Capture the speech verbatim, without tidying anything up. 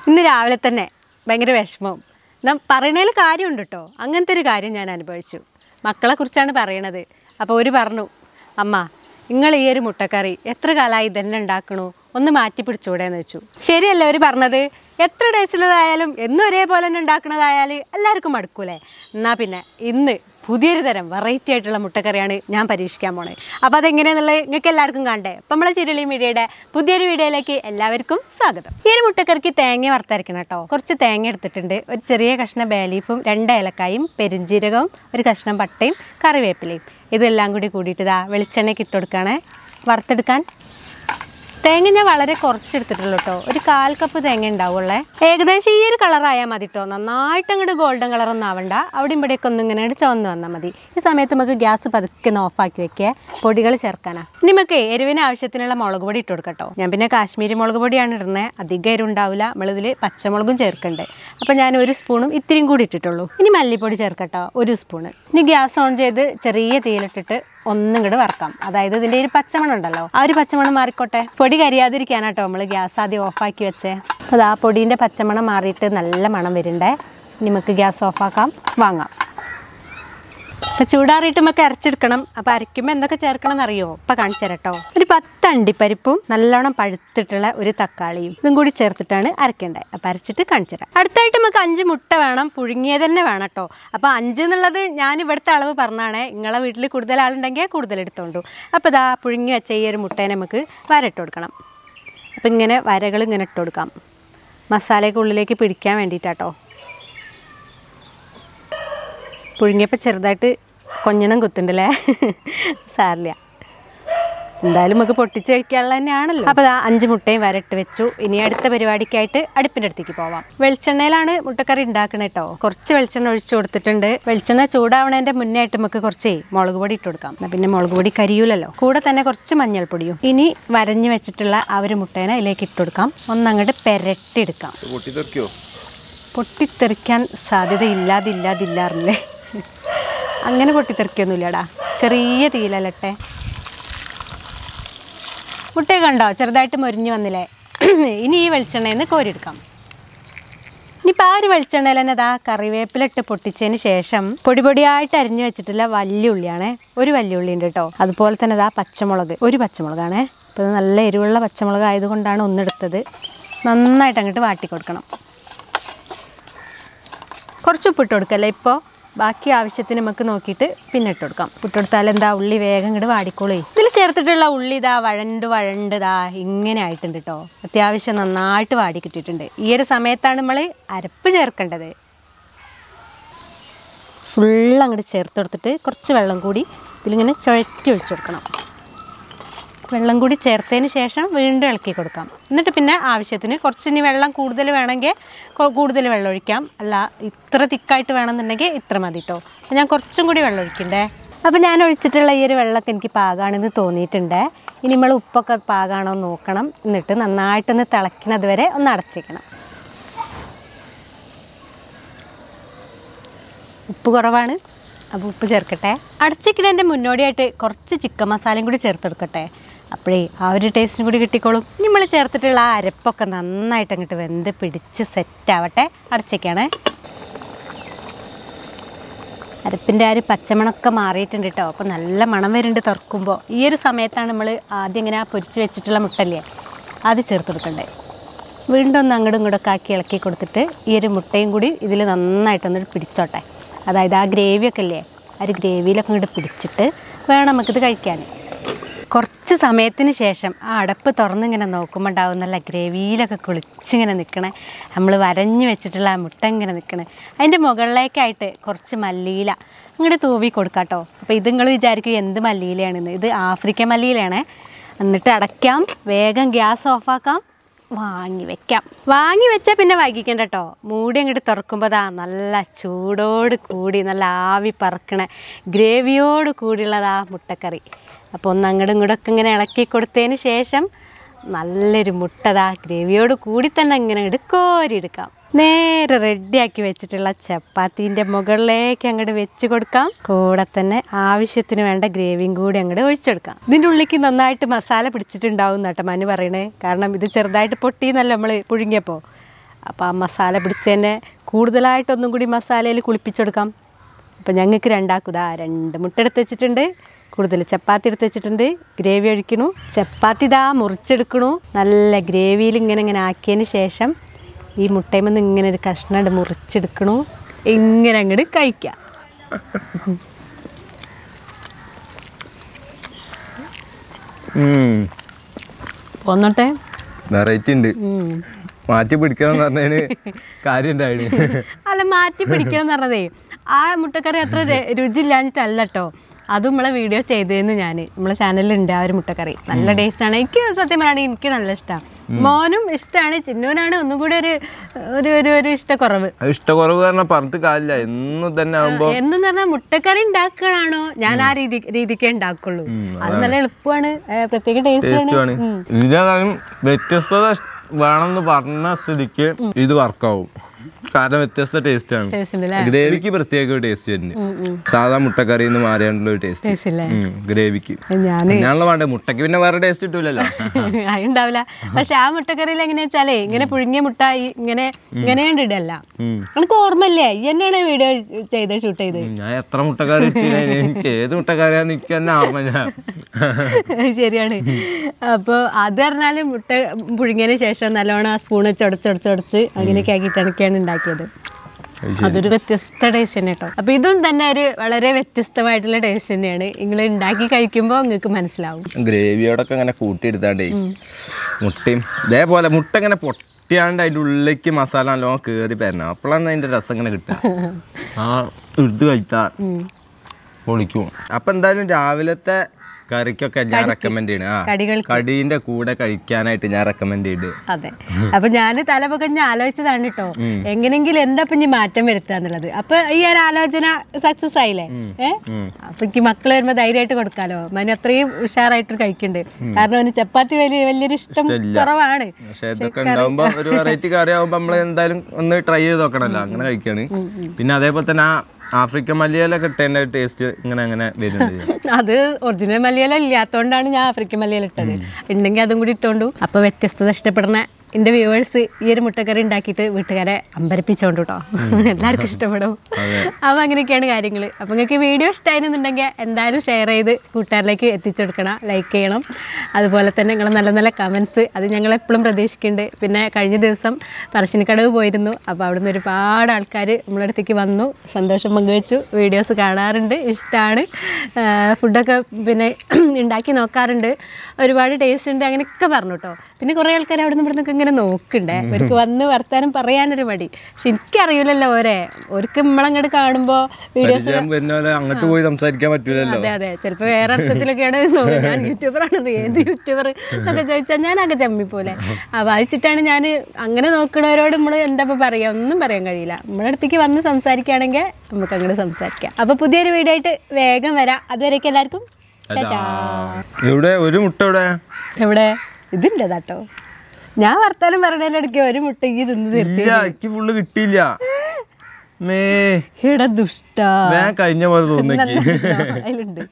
ഇന്ന് രാവിലെ തന്നെ ഭയങ്കര വിഷമവും നാം പറയണതിൽ കാര്യമുണ്ട് കേട്ടോ. അങ്ങനത്തെ ഒരു കാര്യം ഞാൻ അനുഭവിച്ചു. മക്കളെ കുറിച്ചാണ് പറയണത്. അപ്പോൾ ഒരു പറഞ്ഞു, അമ്മ നിങ്ങൾ ഈ ഒരു മുട്ടക്കറി എത്ര കാലമായി ഇതന്നെ ഉണ്ടാക്കണു, ഒന്ന് മാറ്റി പിടിച്ചൂടെയെന്ന് വെച്ചു. ശരിയല്ലേ അവർ പറഞ്ഞത്? എത്ര ടേസ്റ്റുള്ളതായാലും എന്നും ഒരേപോലെ തന്നെ ഉണ്ടാക്കുന്നതായാൽ എല്ലാവർക്കും മടുക്കൂലേ? എന്നാൽ പിന്നെ ഇന്ന് പുതിയൊരു തരം വെറൈറ്റി ആയിട്ടുള്ള മുട്ടക്കറിയാണ് ഞാൻ പരീക്ഷിക്കാൻ പോണത്. അപ്പോൾ അതെങ്ങനെയാണെന്നുള്ളത് നിങ്ങൾക്ക് എല്ലാവർക്കും കാണണ്ടേ? അപ്പം നമ്മളെ ചിരുളി മീഡിയയുടെ പുതിയൊരു വീഡിയോയിലേക്ക് എല്ലാവർക്കും സ്വാഗതം. ഈ ഒരു മുട്ടക്കറിക്ക് തേങ്ങ വറുത്തരക്കണം കേട്ടോ. കുറച്ച് തേങ്ങ എടുത്തിട്ടുണ്ട്, ഒരു ചെറിയ കഷ്ണം ബേലീഫും രണ്ട് ഏലക്കായും പെരുംജീരകവും ഒരു കഷ്ണം പട്ടയും കറിവേപ്പിലയും ഇതെല്ലാം കൂടി കൂടിയിട്ട് ഇതാ വെളിച്ചെണ്ണയ്ക്ക് ഇട്ട് കൊടുക്കുകയാണേ വറുത്തെടുക്കാൻ. തേങ്ങ ഞാൻ വളരെ കുറച്ചെടുത്തിട്ടുള്ളൂ കേട്ടോ. ഒരു കാൽ കപ്പ് തേങ്ങ ഉണ്ടാവുള്ളേ. ഏകദേശം ഈ ഒരു കളറായാൽ മതി കേട്ടോ. നന്നായിട്ട് അങ്ങോട്ട് ഗോൾഡൻ കളറൊന്നും ആവണ്ട. അവിടെ ഇവിടെയൊക്കെ ഒന്നും ഇങ്ങനെ ചുവന്ന് വന്നാൽ മതി. ഈ സമയത്ത് നമുക്ക് ഗ്യാസ് പതുക്കെ ഒന്ന് ഓഫാക്കി വെക്കുക. പൊടികൾ ചേർക്കാനാ. ഇനി നമുക്ക് എരിവിന് ആവശ്യത്തിനുള്ള മുളക് പൊടി ഇട്ട് കൊടുക്കട്ടോ. ഞാൻ പിന്നെ കാശ്മീരി മുളക് പൊടിയാണ് ഇടുന്നത്. അധികം എരിവുണ്ടാവില്ല. നമ്മളിതിൽ പച്ചമുളകും ചേർക്കണ്ടേ. അപ്പോൾ ഞാൻ ഒരു സ്പൂണും ഇത്തിരിയും കൂടി ഇട്ടിട്ടുള്ളൂ. ഇനി മല്ലിപ്പൊടി ചേർക്കട്ടോ, ഒരു സ്പൂണ്. ഇനി ഗ്യാസ് ഓൺ ചെയ്ത് ചെറിയ തീയിലിട്ടിട്ട് ഒന്നും കൂടെ വറക്കാം. അതായത് ഇതിൻ്റെ ഒരു പച്ചമണം ഉണ്ടല്ലോ, ആ ഒരു പച്ചമണം മാറിക്കോട്ടെ. പൊടി കരിയാതിരിക്കാനാട്ടോ നമ്മൾ ഗ്യാസ് ആദ്യം ഓഫാക്കി വെച്ചേ. അത് ആ പൊടീൻ്റെ പച്ചമണം മാറിയിട്ട് നല്ല മണം വരുന്നുണ്ടേ. നമുക്ക് ഗ്യാസ് ഓഫാക്കാം, വാങ്ങാം. അപ്പം ചൂടാറിയിട്ട് നമുക്ക് അരച്ചെടുക്കണം. അപ്പോൾ അരയ്ക്കുമ്പോൾ എന്തൊക്കെ ചേർക്കണം എന്നറിയോ? ഇപ്പം കാണിച്ചു തരാം കേട്ടോ. ഒരു പത്ത് അണ്ടിപ്പരിപ്പും നല്ലോണം പഴുത്തിട്ടുള്ള ഒരു തക്കാളിയും ഇതും കൂടി ചേർത്തിട്ടാണ് അരക്കേണ്ടത്. അപ്പം അരച്ചിട്ട് കാണിച്ചു തരാം. അടുത്തായിട്ട് നമുക്ക് അഞ്ച് മുട്ട വേണം, പുഴുങ്ങിയത് തന്നെ വേണം കേട്ടോ. അപ്പോൾ അഞ്ച് എന്നുള്ളത് ഞാൻ ഇവിടുത്തെ അളവ് പറഞ്ഞാണേ. നിങ്ങളെ വീട്ടിൽ കൂടുതൽ ആളുണ്ടെങ്കിൽ കൂടുതൽ എടുത്തോണ്ടു. അപ്പോൾ ഇതാ പുഴുങ്ങി വെച്ച ഈ ഒരു മുട്ടേനെ നമുക്ക് വരട്ട് കൊടുക്കണം. അപ്പം ഇങ്ങനെ വരകൾ ഇങ്ങനെ ഇട്ട് കൊടുക്കാം, മസാലയ്ക്ക് ഉള്ളിലേക്ക് പിടിക്കാൻ വേണ്ടിയിട്ടാട്ടോ. പുഴുങ്ങിയപ്പോൾ ചെറുതായിട്ട് കൊഞ്ഞണം കുത്തുണ്ടല്ലേ, സാരില്ല, എന്തായാലും നമുക്ക് പൊട്ടിച്ച് കഴിക്കാനുള്ള തന്നെയാണല്ലോ. അപ്പോൾ ആ അഞ്ച് മുട്ടയും വരട്ട് വെച്ചു. ഇനി അടുത്ത പരിപാടിക്കായിട്ട് അടുപ്പിൻ്റെ അടുത്തേക്ക് പോവാം. വെളിച്ചെണ്ണയിലാണ് മുട്ടക്കറി ഉണ്ടാക്കണേ കേട്ടോ. കുറച്ച് വെളിച്ചെണ്ണ ഒഴിച്ചു കൊടുത്തിട്ടുണ്ട്. വെളിച്ചെണ്ണ ചൂടാവണതിൻ്റെ മുന്നേ ആയിട്ട് നമുക്ക് കുറച്ച് മുളക് പൊടി ഇട്ട് കൊടുക്കാം. എന്നാൽ പിന്നെ മുളക് പൊടി കരിയൂലല്ലോ. കൂടെ തന്നെ കുറച്ച് മഞ്ഞൾപ്പൊടിയും. ഇനി വരഞ്ഞു വെച്ചിട്ടുള്ള ആ ഒരു മുട്ടേനെ അതിലേക്ക് ഇട്ട് കൊടുക്കാം. ഒന്നങ്ങോട്ട് പെരട്ടിയെടുക്കാം. പൊട്ടിത്തെറിക്കാൻ സാധ്യത ഇല്ലാതില്ലാതില്ലാറില്ലേ? അങ്ങനെ പൊട്ടിത്തെറിക്കൊന്നുമില്ലടാ, ചെറിയ തീയിലല്ലട്ടെ. മുട്ടയെ കണ്ടോ ചെറുതായിട്ട് മൊരിഞ്ഞ് വന്നില്ലേ? ഇനി ഈ വെളിച്ചെണ്ണയിൽ നിന്ന് കോരിയെടുക്കാം. ഇനിയിപ്പോൾ ആ ഒരു വെളിച്ചെണ്ണയിൽ തന്നെ അതാ കറിവേപ്പിലിട്ട് പൊട്ടിച്ചതിന് ശേഷം പൊടി പൊടിയായിട്ട് അരിഞ്ഞു വെച്ചിട്ടുള്ള വലിയ ഉള്ളിയാണേ. ഒരു വലിയ ഉള്ളി ഉണ്ട് കേട്ടോ. അതുപോലെ തന്നെ അതാ പച്ചമുളക്, ഒരു പച്ചമുളകാണേ. അപ്പോൾ ഇത് നല്ല എരിവുള്ള പച്ചമുളക് ആയതുകൊണ്ടാണ് ഒന്നെടുത്തത്. നന്നായിട്ട് അങ്ങോട്ട് വാട്ടി കൊടുക്കണം. കുറച്ച് ഉപ്പിട്ട് കൊടുക്കല്ലേ ഇപ്പോൾ. ബാക്കി ആവശ്യത്തിന് നമുക്ക് നോക്കിയിട്ട് പിന്നെ ഇട്ട് കൊടുക്കാം. ഇട്ട് കൊടുത്താൽ എന്താ ഉള്ളി വേഗം ഇങ്ങോട്ട് വാടിക്കോളേ. ഇതിൽ ചേർത്തിട്ടുള്ള ഉള്ളി ഇതാ വഴണ്ട് വഴണ്ട് ഇതാ ഇങ്ങനെ ആയിട്ടുണ്ട് കേട്ടോ. അത്യാവശ്യം നന്നായിട്ട് വാടി കിട്ടിയിട്ടുണ്ട്. ഈ ഒരു സമയത്താണ് നമ്മൾ അരപ്പ് ചേർക്കേണ്ടത്. ഫുള്ള് അങ്ങോട്ട് ചേർത്ത് കൊടുത്തിട്ട് കുറച്ച് വെള്ളം കൂടി ഇതിലിങ്ങനെ ചുഴറ്റി ഒഴിച്ചു കൊടുക്കണം. വെള്ളം കൂടി ചേർത്തതിന് ശേഷം വീണ്ടും ഇളക്കി കൊടുക്കാം. എന്നിട്ട് പിന്നെ ആവശ്യത്തിന് കുറച്ച് ഇനി വെള്ളം കൂടുതൽ വേണമെങ്കിൽ കൂടുതൽ വെള്ളം ഒഴിക്കാം. അല്ല ഇത്ര തിക്കായിട്ട് വേണമെന്നുണ്ടെങ്കിൽ ഇത്ര മതി കേട്ടോ. അപ്പോൾ ഞാൻ കുറച്ചും കൂടി വെള്ളം ഒഴിക്കണ്ടേ. അപ്പോൾ ഞാൻ ഒഴിച്ചിട്ടുള്ള ഈ ഒരു വെള്ളമൊക്കെ എനിക്ക് പാകമാണെന്ന് തോന്നിയിട്ടുണ്ട്. ഇനി നമ്മൾ ഉപ്പൊക്കെ പാകമാണോ എന്ന് നോക്കണം. എന്നിട്ട് നന്നായിട്ടൊന്ന് തിളയ്ക്കുന്നത് വരെ ഒന്ന് അടച്ചേക്കണം. ഉപ്പ് കുറവാണ്, അപ്പോൾ ഉപ്പ് ചേർക്കട്ടെ. അടച്ചിക്കുന്നതിൻ്റെ മുന്നോടിയായിട്ട് കുറച്ച് ചിക്കൻ മസാലയും കൂടി ചേർത്തെടുക്കട്ടെ. അപ്പോഴേ ആ ഒരു ടേസ്റ്റും കൂടി കിട്ടിക്കോളും. നമ്മൾ ചേർത്തിട്ടുള്ള ആ അരപ്പൊക്കെ നന്നായിട്ട് അങ്ങോട്ട് വെന്ത് പിടിച്ച് സെറ്റാവട്ടെ. അടച്ചേക്കാണേ. അരപ്പിൻ്റെ ആ ഒരു പച്ചമണമൊക്കെ മാറിയിട്ടുണ്ട് കേട്ടോ. അപ്പോൾ നല്ല മണം വരുന്നുണ്ട് തുറക്കുമ്പോൾ. ഈ ഒരു സമയത്താണ് നമ്മൾ ആദ്യം ഇങ്ങനെ ആ പൊരിച്ച് വെച്ചിട്ടുള്ള മുട്ടല്ലേ അത് ചേർത്ത് കൊടുക്കണ്ടേ. വീണ്ടും ഒന്ന് അങ്ങോട്ടും ഇങ്ങോട്ടൊക്കെ ആക്കി ഇളക്കി കൊടുത്തിട്ട് ഈ ഒരു മുട്ടയും കൂടി ഇതിൽ നന്നായിട്ടൊന്ന് പിടിച്ചോട്ടെ. അതായത് ആ ഗ്രേവിയൊക്കെ ഇല്ലേ, ആ ഒരു ഗ്രേവിയിലൊക്കെ ഇങ്ങോട്ട് പിടിച്ചിട്ട് വേണം നമുക്കിത് കഴിക്കാൻ. കുറച്ച് സമയത്തിന് ശേഷം ആ അടപ്പ് തുറന്നിങ്ങനെ നോക്കുമ്പോൾ ഉണ്ടാവും നല്ല ഗ്രേവിയിലൊക്കെ കുളിച്ചിങ്ങനെ നിൽക്കണേ. നമ്മൾ വരഞ്ഞു വെച്ചിട്ടുള്ള ആ മുട്ട ഇങ്ങനെ നിൽക്കണേ. അതിൻ്റെ മുകളിലേക്കായിട്ട് കുറച്ച് മല്ലിയില അങ്ങോട്ട് തൂവി കൊടുക്കാം കേട്ടോ. അപ്പോൾ ഇത് നിങ്ങൾ വിചാരിക്കും എന്ത് മല്ലിയിലയാണെന്ന്. ഇത് ആഫ്രിക്കൻ മല്ലിയിലാണ്. എന്നിട്ട് അടയ്ക്കാം, വേഗം ഗ്യാസ് ഓഫാക്കാം, വാങ്ങി വെക്കാം. വാങ്ങി വെച്ചാൽ പിന്നെ വൈകിക്കണ്ട കേട്ടോ. മൂടി അങ്ങോട്ട് തുറക്കുമ്പോൾ ദാ നല്ല ചൂടോട് കൂടി നല്ല ആവി പറക്കണ ഗ്രേവിയോട് കൂടിയുള്ളതാ മുട്ടക്കറി. അപ്പോൾ ഒന്ന് അങ്ങോട്ടും ഇങ്ങോട്ടൊക്കെ ഇങ്ങനെ ഇളക്കി കൊടുത്തതിന് ശേഷം നല്ലൊരു മുട്ടതാ ഗ്രേവിയോട് കൂടി തന്നെ ഇങ്ങനെ എടുക്കോരിയെടുക്കാം. നേരെ റെഡിയാക്കി വെച്ചിട്ടുള്ള ചപ്പാത്തീൻ്റെ മുകളിലേക്ക് അങ്ങോട്ട് വെച്ച് കൊടുക്കാം. കൂടെ തന്നെ ആവശ്യത്തിന് വേണ്ട ഗ്രേവിയും കൂടി അങ്ങോട്ട് ഒഴിച്ചെടുക്കാം. ഇതിൻ്റെ ഉള്ളിലേക്ക് നന്നായിട്ട് മസാല പിടിച്ചിട്ടുണ്ടാവും കേട്ടോ മനു പറയണേ. കാരണം ഇത് ചെറുതായിട്ട് പൊട്ടിയെന്നല്ല നമ്മൾ പുഴുങ്ങിയപ്പോൾ. അപ്പോൾ ആ മസാല പിടിച്ചതിനെ കൂടുതലായിട്ടൊന്നും കൂടി മസാലയിൽ കുളിപ്പിച്ചെടുക്കാം. അപ്പോൾ ഞങ്ങൾക്ക് രണ്ടാക്കും ഇതാ രണ്ട് മുട്ട എടുത്ത് വെച്ചിട്ടുണ്ട്, കൂടുതൽ ചപ്പാത്തി എടുത്ത് വെച്ചിട്ടുണ്ട്, ഗ്രേവി ഒഴിക്കണു. ചപ്പാത്തി ഇതാ മുറിച്ചെടുക്കണു. നല്ല ഗ്രേവിയിൽ ഇങ്ങനെ ഇങ്ങനെ ആക്കിയതിന് ശേഷം ഈ മുട്ടയുമെന്ന് ഇങ്ങനെ ഒരു കഷ്ണം മുറിച്ചെടുക്കണു. ഇങ്ങനെ അങ്ങോട്ട് കഴിക്കാം. പോന്നോട്ടെ, വെറൈറ്റി ഉണ്ട്. മാറ്റി പിടിക്കണം എന്ന് പറഞ്ഞതിന് കാര്യം ഉണ്ടായിരുന്നു. അല്ല, മാറ്റി പിടിക്കണം എന്ന് പറഞ്ഞതേ ആ മുട്ടക്കറി അത്ര രുചി ഇല്ലാഞ്ഞിട്ടല്ല കേട്ടോ. അതും നമ്മളെ വീഡിയോ ചെയ്തതെന്ന് ഞാൻ നമ്മളെ ചാനലിലുണ്ട് ആ ഒരു മുട്ടക്കറി. നല്ല ടേസ്റ്റാണ്. എനിക്ക് സത്യം പറയുകയാണെങ്കിൽ എനിക്ക് നല്ല ഇഷ്ടമാണ്. മോനും ഇഷ്ടമാണ്, ചിന്നൂനാണ് ഒന്നും കൂടി ഒരു ഒരു ഒരു ഇഷ്ടക്കുറവ്. ഇഷ്ടക്കുറവ് കാരണം പറഞ്ഞിട്ട് കാര്യമില്ല. എന്നും തന്നെ ആകുമ്പോ എന്നും പറഞ്ഞാൽ മുട്ടക്കറി ഉണ്ടാക്കണാണോ ഞാൻ ആ രീതി രീതിക്കേ ഉണ്ടാക്കുള്ളൂ. അത് നല്ല എളുപ്പമാണ്, പ്രത്യേക ടേസ്റ്റാണ്. ഇതിനാലും വ്യത്യസ്തത വേണമെന്ന് പറഞ്ഞ സ്ഥിതിക്ക് ഇത് വർക്കാവും. കാരണം വ്യത്യസ്ത ടേസ്റ്റ് ആണ്. ഗ്രേവിക്ക് പ്രത്യേക ടേസ്റ്റ് തന്നെ. സാധാ മുട്ടക്കറി എന്ന് മാറിയാണ്ടുള്ള ഒരു ടേസ്റ്റ് ഗ്രേവിക്ക്. ഞാനുള്ള വേണ്ട മുട്ടക്ക് പിന്നെ വേറെ ടേസ്റ്റ് കിട്ടൂലല്ലോ. ഉണ്ടാവില്ല. പക്ഷെ ആ മുട്ടക്കറിയിൽ എങ്ങനെയാ വെച്ചാലേ ഇങ്ങനെ പുഴുങ്ങിയ മുട്ട ഇങ്ങനെ ഇങ്ങനെ ഇടല്ല. എനിക്ക് ഓർമ്മല്ലേ എന്നെയാണ് വീഡിയോ ചെയ്ത് ഷൂട്ട് ചെയ്ത്. ഞാൻ എത്ര മുട്ടക്കറി എനിക്ക് ഏത് മുട്ടക്കറിയാന്ന് എനിക്ക് തന്നെ ഓർമ്മ. ശരിയാണ്. അപ്പോൾ അത് പറഞ്ഞാല് മുട്ട പുഴുങ്ങിയതിന് ശേഷം നല്ലോണം ആ സ്പൂൺ വെച്ച് ഉടച്ചുടച്ചുടച്ച് അങ്ങനെയൊക്കെ ആക്കിയിട്ടാണ് ഉണ്ടാക്കിയത്. അതൊരു വ്യത്യസ്ത ടേസ്റ്റ് തന്നെ കേട്ടോ. അപ്പോൾ ഇതും തന്നെ ഒരു വളരെ വ്യത്യസ്തമായിട്ടുള്ള ടേസ്റ്റ് തന്നെയാണ്. നിങ്ങൾ ഉണ്ടാക്കി കഴിക്കുമ്പോൾ നിങ്ങൾക്ക് മനസ്സിലാവും. ഗ്രേവിയോടൊക്കെ അങ്ങനെ കൂട്ടിയെടുത്താണ്ടേ മുട്ടയും ഇതേപോലെ മുട്ട ഇങ്ങനെ പൊട്ടിയാണ്ട് അതിൻ്റെ ഉള്ളിലേക്ക് മസാല നല്ലോണം കയറി തരണം. അപ്പോഴാണ് അതിൻ്റെ രസം ഇങ്ങനെ കിട്ടുക. ആ എടുത്ത് കഴിച്ചാൽ പൊളിക്കും. അപ്പം എന്തായാലും രാവിലത്തെ കറിക്കൊക്കെ ഞാൻ റെക്കമെൻഡ് ചെയ്യണം. കടീന്റെ കൂടെ കഴിക്കാനായിട്ട് ഞാൻ റെക്കമെൻഡ് ചെയ്ത്. അതെ. അപ്പൊ ഞാൻ തലപൊക്കഞ്ഞ് ആലോചിച്ചതാണ് കേട്ടോ, എങ്ങനെങ്കിലും എന്താ ഇനി മാറ്റം വരുത്താന്നുള്ളത്. അപ്പൊ ഈ ഒരു ആലോചന സക്സസ് ആയില്ലേ. ഏഹ് അപ്പൊ എനിക്ക് മക്കള് വരുമ്പോ ധൈര്യമായിട്ട് കൊടുക്കാലോ. മനു അത്രയും ഉഷാറായിട്ട് കഴിക്കുന്നുണ്ട്. കാരണം അവന് ചപ്പാത്തി വലിയ വലിയൊരു ഇഷ്ടം കുറവാണ്. പക്ഷെ ഇതൊക്കെ ഉണ്ടാവുമ്പോ ഒരു വെറൈറ്റി കറി ആവുമ്പോ നമ്മള് എന്തായാലും ഒന്ന് ട്രൈ ചെയ്ത് നോക്കണല്ലോ. അങ്ങനെ കഴിക്കാണ്. പിന്നെ അതേപോലെ തന്നെ ആ ആഫ്രിക്കൻ മല്ലിയില കിട്ടേണ്ട ടേസ്റ്റ് ഇങ്ങനെ അങ്ങനെ വരുന്നുണ്ട്. അത് ഒറിജിനൽ മല്ലിയില ഇല്ലാത്തതുകൊണ്ടാണ് ഞാൻ ആഫ്രിക്കൻ മല്ലിയില ഇട്ടത്. ഉണ്ടെങ്കിൽ അതും കൂടി ഇട്ടോണ്ടു. അപ്പൊ വ്യത്യസ്തത ഇഷ്ടപ്പെടുന്ന എൻ്റെ വ്യൂവേഴ്സ് ഈ ഒരു മുട്ടക്കറി ഉണ്ടാക്കിയിട്ട് വീട്ടുകാരെ അമ്പരപ്പിച്ചോണ്ട് കേട്ടോ. എല്ലാവർക്കും ഇഷ്ടപ്പെടും. അപ്പോൾ അങ്ങനെയൊക്കെയാണ് കാര്യങ്ങൾ. അപ്പോൾ നിങ്ങൾക്ക് വീഡിയോ ഇഷ്ടമായിരുന്നുണ്ടെങ്കിൽ എന്തായാലും ഷെയർ ചെയ്ത് കൂട്ടുകാരിലേക്ക് എത്തിച്ചു കൊടുക്കണം, ലൈക്ക് ചെയ്യണം. അതുപോലെ തന്നെ നിങ്ങൾ നല്ല നല്ല കമൻസ് അത് ഞങ്ങൾ എപ്പോഴും പ്രതീക്ഷിക്കുന്നുണ്ട്. പിന്നെ കഴിഞ്ഞ ദിവസം പറശ്ശിനിക്കടവ് പോയിരുന്നു. അപ്പോൾ അവിടുന്ന് ഒരുപാട് ആൾക്കാർ നമ്മളെ അടുത്തേക്ക് വന്നു, സന്തോഷം പങ്കുവെച്ചു, വീഡിയോസ് കാണാറുണ്ട്, ഇഷ്ടമാണ്, ഫുഡൊക്കെ പിന്നെ ഉണ്ടാക്കി നോക്കാറുണ്ട്, ഒരുപാട് ടേസ്റ്റ് ഉണ്ട് അങ്ങനെയൊക്കെ പറഞ്ഞു കേട്ടോ. പിന്നെ കുറേ ആൾക്കാർ അവിടെ നിന്ന് ഇവിടുന്നൊക്കെ ഇങ്ങനെ നോക്കണ്ടേ, അവർക്ക് വന്ന് വർത്താനം പറയാനൊരു മടി. പക്ഷെ എനിക്കറിയില്ലല്ലോ ഓരേ അവർക്ക് നമ്മളങ്ങോട്ട് കാണുമ്പോൾ വീഡിയോസ് അങ്ങോട്ട് പോയി സംസാരിക്കാൻ പറ്റില്ലല്ലോ. അതെ അതെ ചിലപ്പോൾ വേറെ അർത്ഥത്തിലൊക്കെയാണ് നോക്കുന്നത്. ഞാൻ യൂട്യൂബറാണ്, ഏത് യൂട്യൂബർ എന്നൊക്കെ ചോദിച്ചാൽ ഞാനൊക്കെ ചമ്മിപ്പോലെ. അപ്പോൾ വായിച്ചിട്ടാണ് ഞാൻ അങ്ങനെ നോക്കണവരോട് നമ്മൾ എന്താ ഇപ്പോൾ പറയുക, ഒന്നും പറയാൻ കഴിയില്ല. നമ്മുടെ അടുത്തേക്ക് വന്ന് സംസാരിക്കുകയാണെങ്കിൽ നമുക്ക് അങ്ങനെ സംസാരിക്കാം. അപ്പോൾ പുതിയൊരു വീഡിയോ ആയിട്ട് വേഗം വരാം. അതുവരേക്കും എല്ലാവർക്കും എവിടെ ഒരു മുട്ട എവിടെ എവിടെ ഇതിൻ്റെ കേട്ടോ. ഞാൻ വർത്താനം പറഞ്ഞതിനിടയ്ക്ക് ഒരു മുട്ട ഈ തിന്ന് തീർത്തി ഫുള്ള് കിട്ടിയില്ല. ദുഷ്ട കഴിഞ്ഞ പോലെ തോന്നുന്നു. അതിലുണ്ട്.